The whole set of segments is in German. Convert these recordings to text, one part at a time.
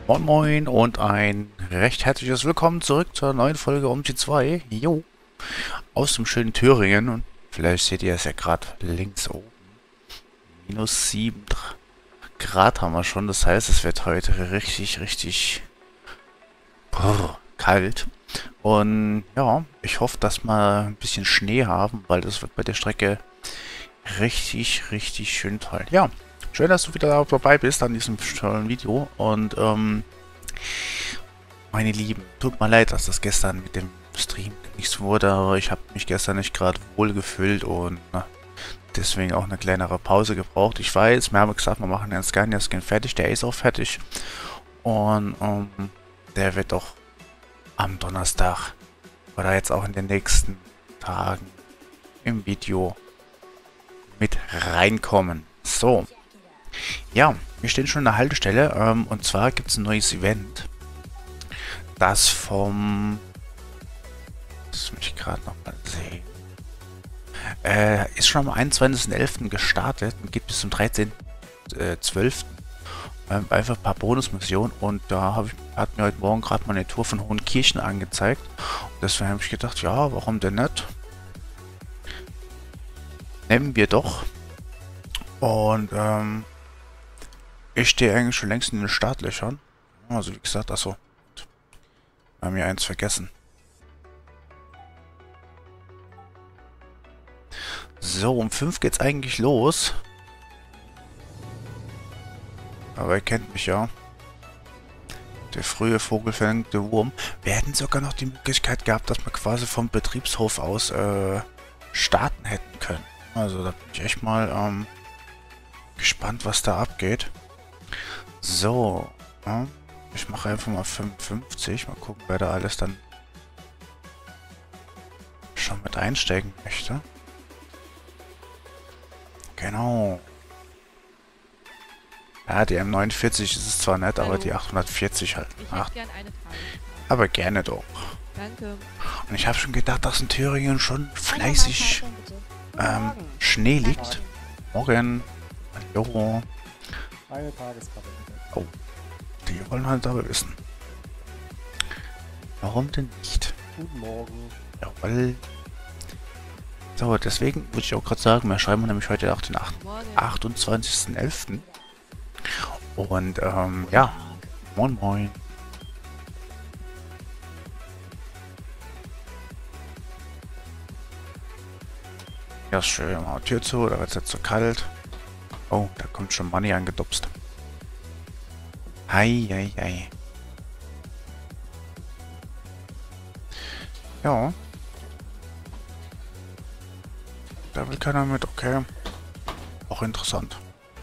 Moin Moin und ein recht herzliches Willkommen zurück zur neuen Folge Omsi 2. Jo, aus dem schönen Thüringen. Und vielleicht seht ihr es ja gerade links oben. Minus 7 Grad haben wir schon. Das heißt, es wird heute richtig kalt. Und ja, ich hoffe, dass wir ein bisschen Schnee haben, weil das wird bei der Strecke richtig schön toll. Ja, schön, dass du wieder dabei bist an diesem tollen Video. Und meine Lieben, tut mir leid, dass das gestern mit dem Stream nichts wurde, aber ich habe mich gestern nicht gerade wohl gefühlt und deswegen auch eine kleinere Pause gebraucht. Ich weiß, wir haben gesagt, wir machen den Scania-Skin fertig, der ist auch fertig. Und der wird doch am Donnerstag oder jetzt auch in den nächsten Tagen im Video mit reinkommen. So. Ja, wir stehen schon an der Haltestelle und zwar gibt es ein neues Event. Das vom... Das muss ich gerade nochmal sehen. Ist schon am 21.11. gestartet und geht bis zum 13.12. Einfach ein paar Bonusmissionen und da hat mir heute Morgen gerade mal eine Tour von Hohenkirchen angezeigt. Und deswegen habe ich gedacht, ja, warum denn nicht? Nehmen wir doch. Und ich stehe eigentlich schon längst in den Startlöchern. Also wie gesagt, achso. Wir haben hier eins vergessen. So, um 5 geht's eigentlich los. Aber ihr kennt mich ja. Der frühe vogelfängende Wurm. Wir hätten sogar noch die Möglichkeit gehabt, dass wir quasi vom Betriebshof aus starten hätten können. Also da bin ich echt mal gespannt, was da abgeht. So. Ich mache einfach mal 55. Mal gucken, wer da alles dann schon mit einsteigen möchte. Genau. Ja, die M49 ist es zwar nett, aber die 840 halt. Ich hätte gern eine Frage. Aber gerne doch. Danke. Und ich habe schon gedacht, dass in Thüringen schon fleißig Schnee liegt. Morgen. Hallo. Eine Tageskarte bitte. Oh. Die wollen halt aber wissen. Warum denn nicht? Guten Morgen. Jawohl. So, deswegen würde ich auch gerade sagen, wir schreiben nämlich heute auch den Morgen. 28.11. Und, ja. Moin Moin. Ja, ist schön. Machen wir Tür zu, da wird es jetzt so kalt. Oh, da kommt schon Money angedupst. Hei. Ja. Da will keiner mit, okay. Auch interessant.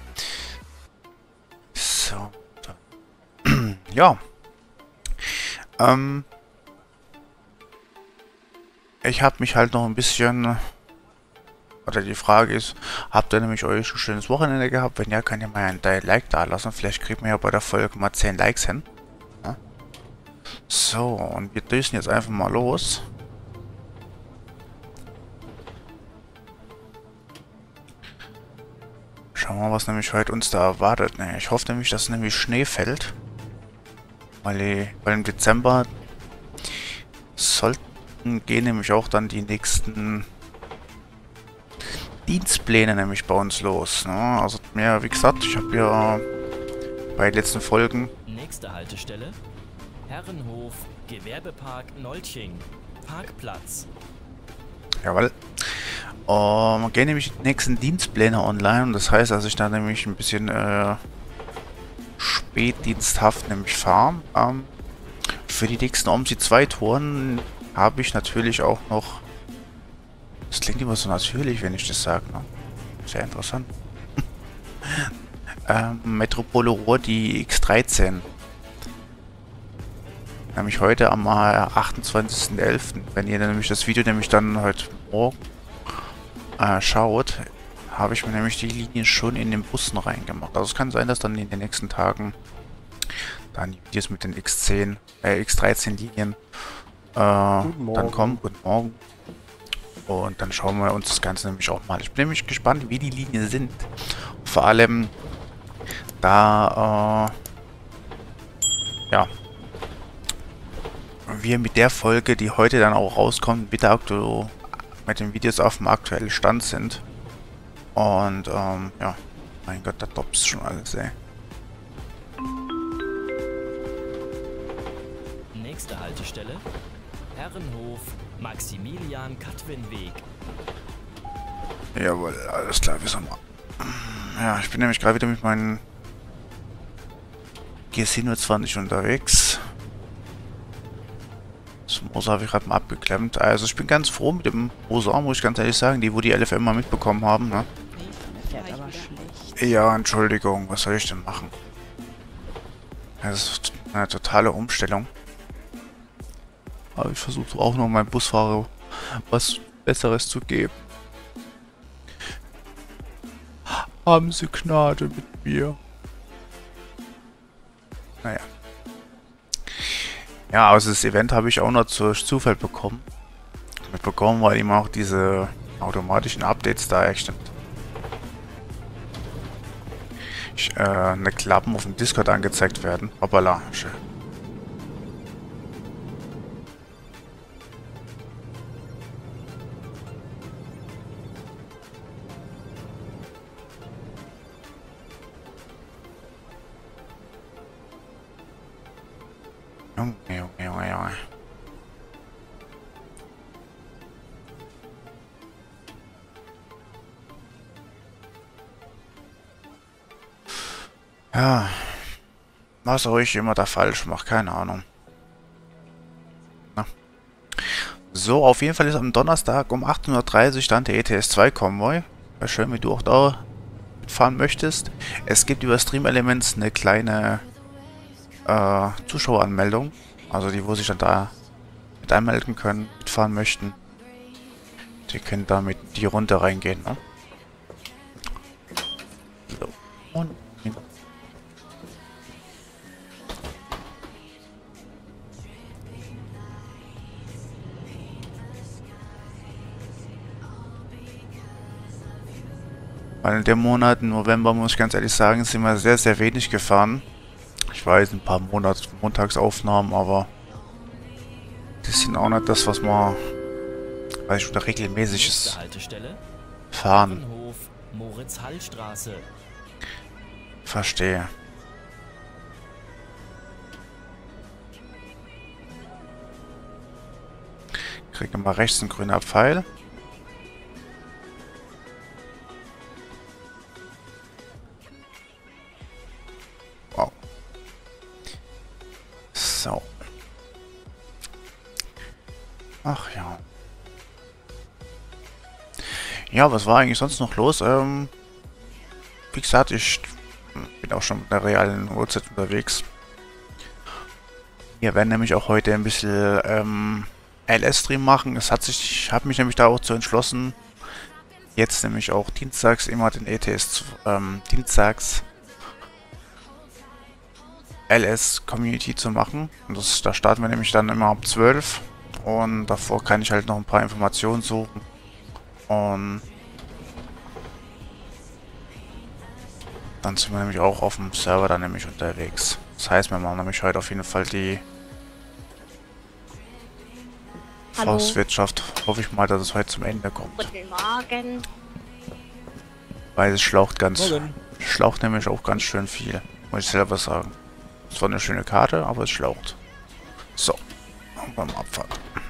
So. Ja. Ich habe mich halt noch ein bisschen... Oder die Frage ist, habt ihr nämlich euch ein schönes Wochenende gehabt? Wenn ja, könnt ihr mal ein Like da lassen. Vielleicht kriegen wir ja bei der Folge mal 10 Likes hin. Ja? So, und wir düsen jetzt einfach mal los. Schauen wir mal, was nämlich heute uns da erwartet. Ne, ich hoffe nämlich, dass nämlich Schnee fällt. Weil im Dezember sollten gehen nämlich auch dann die nächsten Dienstpläne nämlich bei uns los. Ne? Also mir, wie gesagt, ich habe ja bei den letzten Folgen... Nächste Haltestelle: Herrenhof, Gewerbepark Nolching, Parkplatz. Jawohl. Gehen nämlich die nächsten Dienstpläne online. Und das heißt, dass ich da nämlich ein bisschen spätdiensthaft nämlich fahre. Für die nächsten Omsi 2 Touren habe ich natürlich auch noch... Das klingt immer so natürlich, wenn ich das sage. Ne? Sehr interessant. Metropole Ruhr, die X13. Nämlich heute am 28.11. Wenn ihr nämlich das Video nämlich dann heute morgen schaut, habe ich mir nämlich die Linien schon in den Bussen reingemacht. Also es kann sein, dass dann in den nächsten Tagen dann die Videos mit den X13 Linien dann kommen. Guten Morgen. Und dann schauen wir uns das Ganze nämlich auch mal. Ich bin nämlich gespannt, wie die Linien sind. Vor allem, da ja. Wir mit der Folge, die heute dann auch rauskommt, bitte aktuell mit den Videos auf dem aktuellen Stand sind. Und, ja. Mein Gott, da topst schon alles, ey. Nächste Haltestelle: Herrenhof, Maximilian-Katwin-Weg. Jawohl, alles klar, wir sind mal. Ja, ich bin nämlich gerade wieder mit meinen GSC 20 unterwegs. Das Moser habe ich gerade mal abgeklemmt. Also ich bin ganz froh mit dem Moser, muss ich ganz ehrlich sagen, die wo die LFM mal mitbekommen haben, ne? Der fährt aber schlecht. Ja, Entschuldigung, was soll ich denn machen? Das ist eine totale Umstellung. Aber ich versuche auch noch meinem Busfahrer was Besseres zu geben. Haben Sie Gnade mit mir? Naja. Ja, also das Event habe ich auch noch durch Zufall mitbekommen, weil ihm auch diese automatischen Updates da echt eine Klappen auf dem Discord angezeigt werden. Hoppala. Schön. Junge, Junge, Junge, Junge. Ja. Was auch ich immer da falsch mache, keine Ahnung. Na. So, auf jeden Fall ist am Donnerstag um 18:30 Uhr dann der ETS2-Konvoi. Wäre schön, wenn du auch da mitfahren möchtest. Es gibt über Stream Elements eine kleine Zuschaueranmeldung. Also die, wo sich dann da mit anmelden können, mitfahren möchten. Die können da mit die Runde reingehen, ne? So. Und weil in dem Monat, im November, muss ich ganz ehrlich sagen, sind wir sehr, sehr wenig gefahren. Ich weiß, ein paar Montagsaufnahmen, aber das sind auch nicht das, was man, weil ich wieder regelmäßiges Nächste Haltestelle: Fahren Herrenhof, Moritz-Hall-Straße. verstehe. Kriege mal rechts einen grünen Pfeil. Wow. So. Ach ja. Ja, was war eigentlich sonst noch los? Wie gesagt, ich bin auch schon mit der realen Uhrzeit unterwegs. Wir werden nämlich auch heute ein bisschen LS-Stream machen. Ich habe mich nämlich da auch zu entschlossen, jetzt nämlich auch dienstags immer den ETS dienstags LS Community zu machen. Und da starten wir nämlich dann immer ab 12. Und davor kann ich halt noch ein paar Informationen suchen. Und dann sind wir nämlich auch auf dem Server dann nämlich unterwegs. Das heißt, wir machen nämlich heute auf jeden Fall die Hallo. Forstwirtschaft. Hoffe ich mal, dass es heute zum Ende kommt. Guten Morgen. Weil es schlaucht Morgen. schlaucht nämlich auch ganz schön viel. Muss ich selber sagen. Es war eine schöne Karte, aber es schlaucht. So. Beim Abfahrt.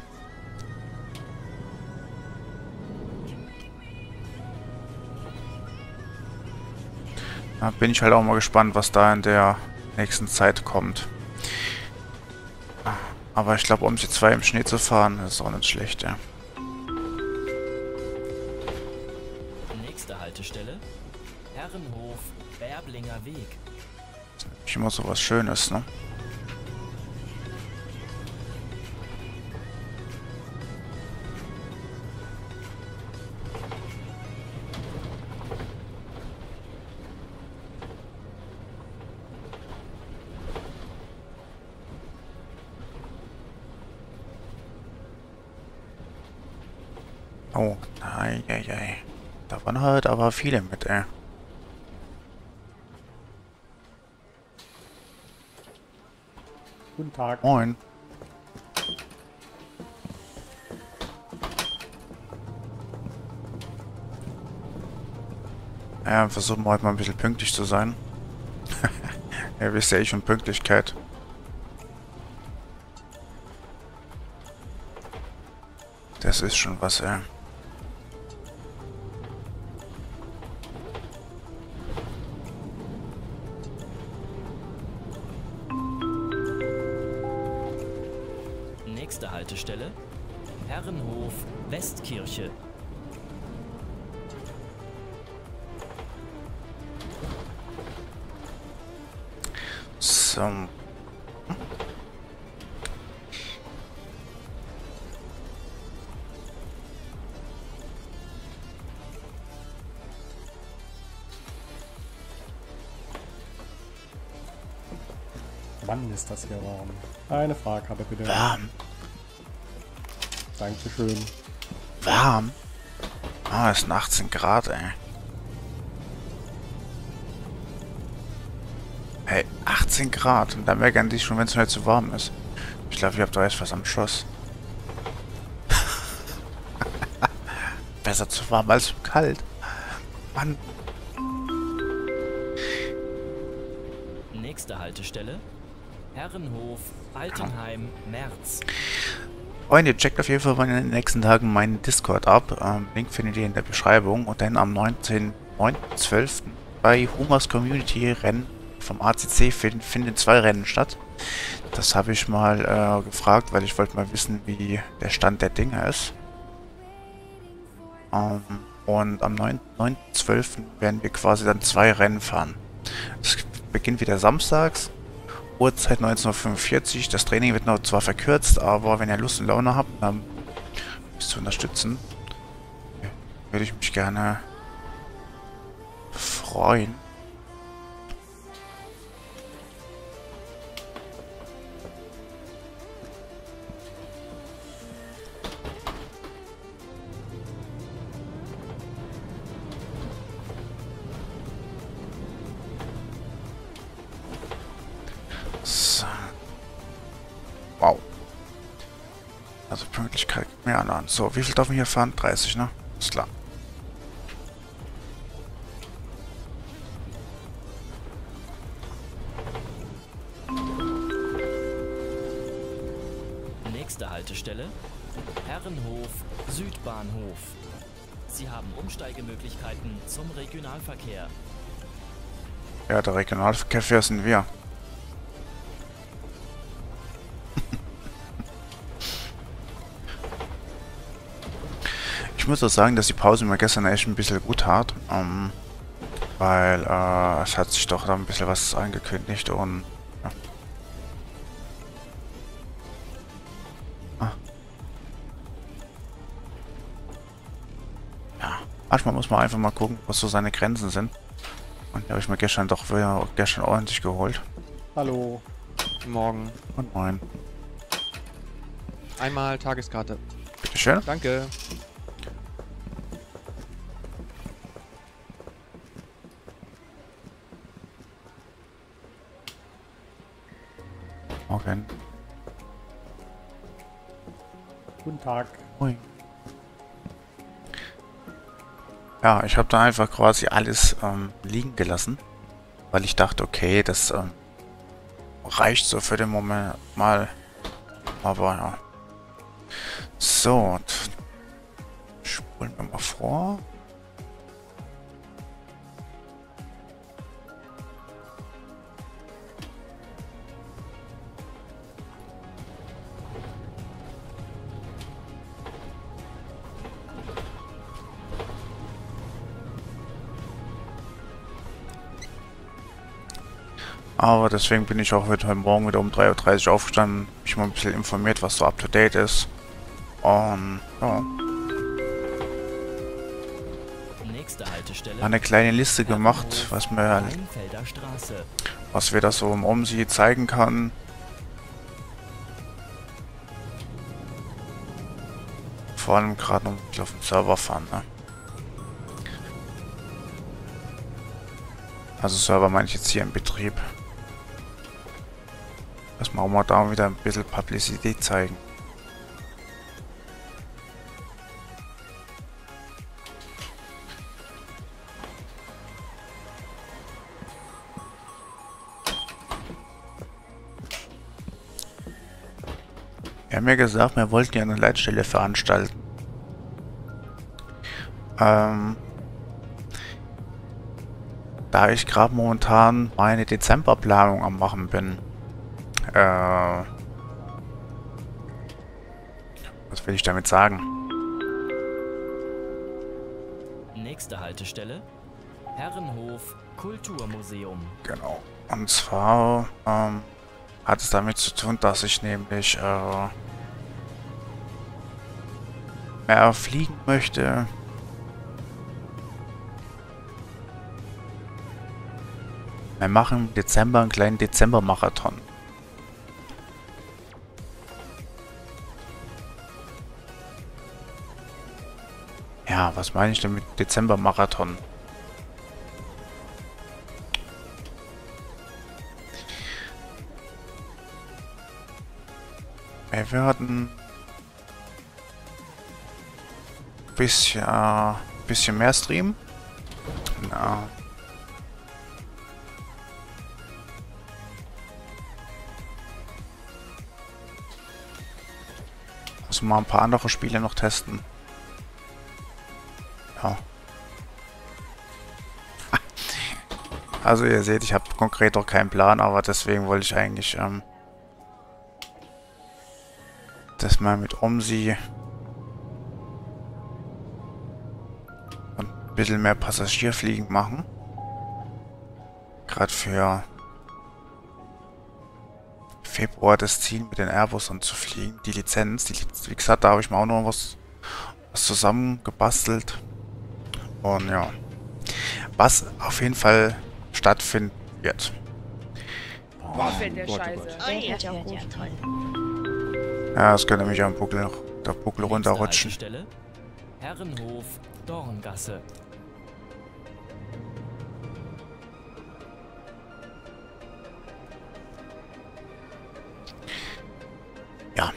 Da bin ich halt auch mal gespannt, was da in der nächsten Zeit kommt. Aber ich glaube, um die 2 im Schnee zu fahren, ist auch nicht schlecht, ja. Nächste Haltestelle: Herrenhof, Bärblinger Weg. Nicht immer so was Schönes, ne? Oh, ei. Da waren halt aber viele mit, ey. Guten Tag. Moin. Ja, versuchen wir heute mal ein bisschen pünktlich zu sein. Ihr wisst ja eh schon Pünktlichkeit. Das ist schon was, ey. Nächste Haltestelle: Herrenhof Westkirche. So. Wann ist das hier warm? Eine Fahrkarte bitte. Warm. Dankeschön. Warm? Ah, es sind 18 Grad, ey. Hey, 18 Grad. Und dann meckern die schon, wenn es nicht zu warm ist. Ich glaube, ihr habt da erst was am Schoss. Besser zu warm als zu kalt. Mann. Nächste Haltestelle: Herrenhof Altenheim Merz. Freunde, checkt auf jeden Fall mal in den nächsten Tagen meinen Discord ab. Link findet ihr in der Beschreibung. Und dann am 9.12. bei Humas Community Rennen vom ACC finden 2 Rennen statt. Das habe ich mal gefragt, weil ich wollte mal wissen, wie der Stand der Dinge ist. Und am 9.12. werden wir quasi dann 2 Rennen fahren. Das beginnt wieder samstags. Uhrzeit 19:45 Uhr. Das Training wird noch zwar verkürzt, aber wenn ihr Lust und Laune habt, dann mich zu unterstützen, würde ich mich gerne freuen. So. Wow. Also Pünktlichkeit mehr an. So, wie viel darf man hier fahren? 30, ne? Ist klar. Nächste Haltestelle: Herrenhof Südbahnhof. Sie haben Umsteigemöglichkeiten zum Regionalverkehr. Ja, der Regionalverkehr sind wir. Ich muss auch sagen, dass die Pause mir gestern echt ein bisschen gut tat, weil es hat sich doch da ein bisschen was angekündigt und ja. Ja, manchmal muss man einfach mal gucken, was so seine Grenzen sind. Und die habe ich mir gestern doch wieder ordentlich geholt. Hallo. Guten Morgen. Und moin. Einmal Tageskarte. Bitteschön. Danke. Morgen. Guten Tag. Moin. Ja, ich habe da einfach quasi alles liegen gelassen, weil ich dachte, okay, das reicht so für den Moment mal. Aber ja. So, spulen wir mal vor. Aber deswegen bin ich auch heute Morgen wieder um 3:30 Uhr aufgestanden, mich mal ein bisschen informiert, was so up to date ist. Und ja, Nächste Haltestelle: eine kleine Liste gemacht, was Rheinfelder Straße. was wir da so im OMSI zeigen kann. Vor allem gerade noch auf dem Server fahren, ne? Also Server meine ich jetzt hier im Betrieb. Dass wir auch mal da wieder ein bisschen Publicität zeigen. Wir haben ja gesagt, wir wollten ja eine Leitstelle veranstalten. Da ich gerade momentan meine Dezemberplanung am machen bin. Was will ich damit sagen? Nächste Haltestelle: Herrenhof Kulturmuseum. Genau. Und zwar hat es damit zu tun, dass ich nämlich mehr fliegen möchte. Wir machen im Dezember einen kleinen Dezember-Marathon. Ja, was meine ich denn mit Dezember-Marathon? Wir werden bisschen mehr streamen. Na. Also mal ein paar andere Spiele noch testen. Ja. Also ihr seht, ich habe konkret auch keinen Plan, aber deswegen wollte ich eigentlich das mal mit OMSI und ein bisschen mehr Passagierfliegen machen. Gerade für Februar das Ziel mit den Airbusern zu fliegen. Die Lizenz, wie gesagt, da habe ich mir auch noch was zusammengebastelt. Und ja, was auf jeden Fall stattfinden wird. Boah, fällt der Gott, oh Scheiße. Gott. Oh, ja, toll. Ja, es könnte mich am Buckel noch der Buckel Nächste runterrutschen. Haltestelle: Herrenhof Dorngasse. Ja.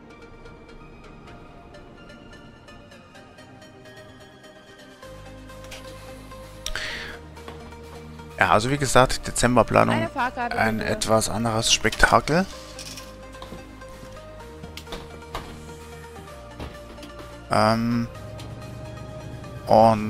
Ja, also wie gesagt, Dezemberplanung Eine Fahrkarte, ein bitte. etwas anderes Spektakel. Und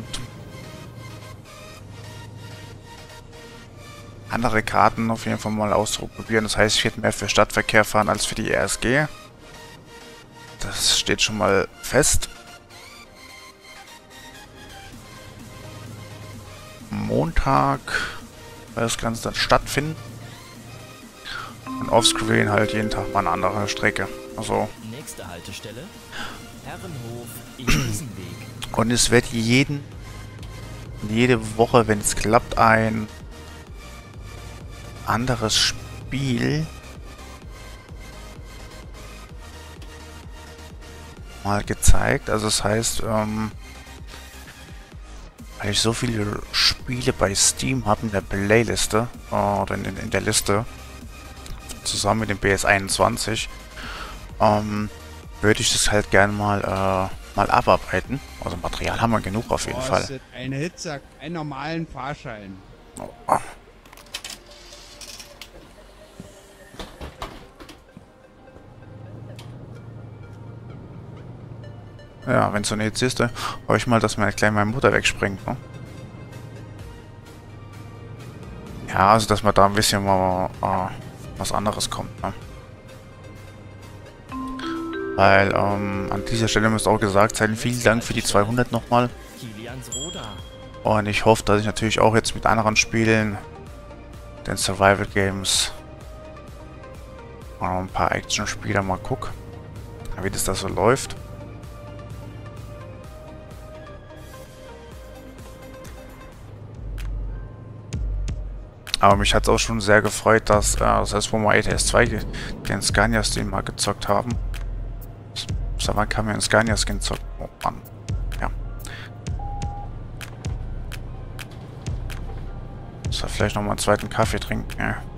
andere Karten auf jeden Fall mal ausprobieren. Das heißt, ich werde mehr für Stadtverkehr fahren als für die RSG. Das steht schon mal fest. Montag wird das Ganze dann stattfinden. Und offscreen halt jeden Tag mal eine andere Strecke. Also. Nächste Haltestelle: Herrenhof Isenweg. Und es wird jede Woche, wenn es klappt, ein anderes Spiel mal gezeigt. Also das heißt, weil ich so viele Spiele bei Steam habe in der Playliste, oder in der Liste, zusammen mit dem BS21, würde ich das halt gerne mal abarbeiten. Also Material haben wir genug auf jeden Fall. Kostet ein Hitzack einen normalen Fahrschein. Oh. Ja, wenn es so eine Hitze ist, hoffe ich mal, dass meine kleine Mutter wegspringt, ne? Ja, also dass man da ein bisschen mal was anderes kommt, ne? Weil, an dieser Stelle müsste auch gesagt sein, vielen Dank für die 200 nochmal. Kiliansroda. Und ich hoffe, dass ich natürlich auch jetzt mit anderen Spielen, den Survival Games, ein paar Action-Spiele mal gucke, wie das da so läuft. Aber mich hat es auch schon sehr gefreut, dass, das heißt, wo wir ATS 2 den Scania-Skin mal gezockt haben. Seit wann kann man einen Scania-Skin zocken? Oh Mann. Ja. Soll vielleicht nochmal einen zweiten Kaffee trinken, ja.